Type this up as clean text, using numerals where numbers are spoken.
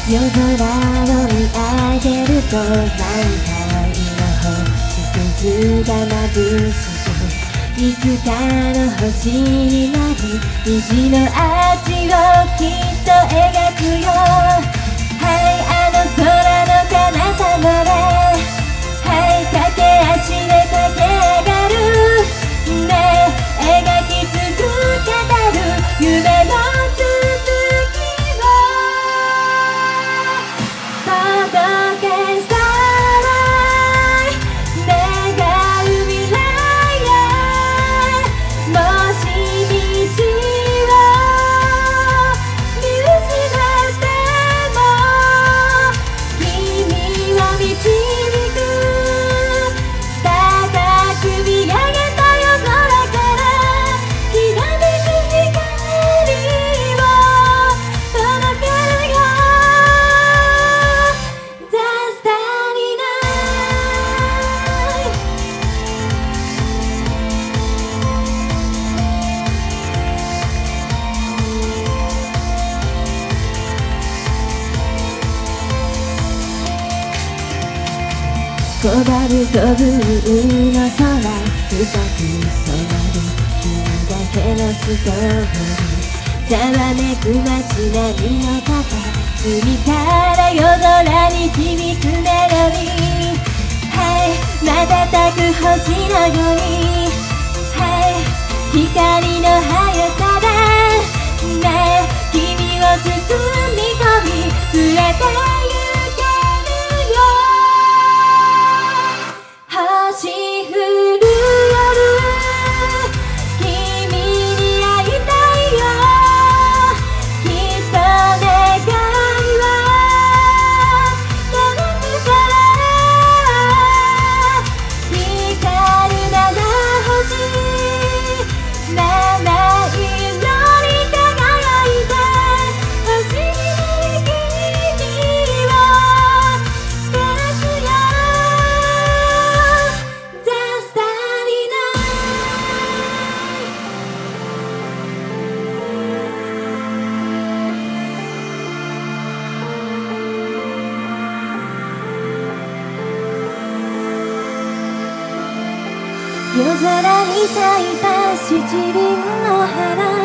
夜空を見上げると満開の星屑が眩しく、いつかの星になり虹のアーチをきっと描くよ。はいあの空の彼方まで、はい駆け足で駆け上がるね、描き続けたる夢の続きを届けさない願う未来へ、もし道を見失っても君を導く、高く見上げた夜空からきらめく光を届けるよ。 The Starry Night。 小春とブルーの空、深く染まる君だけのストーリー、ざわめく街並みの中、隅から夜空に響くメロディー、はい瞬く星のように、はい光の速さでね、君を包み込み連れて行けるよ。星降る夜、君に会いたいよ。きっと願いは届くから、光る七星、七色に輝いて星になる君を照らすよ。 The Starry Night。 夜空に咲いた七輪の花、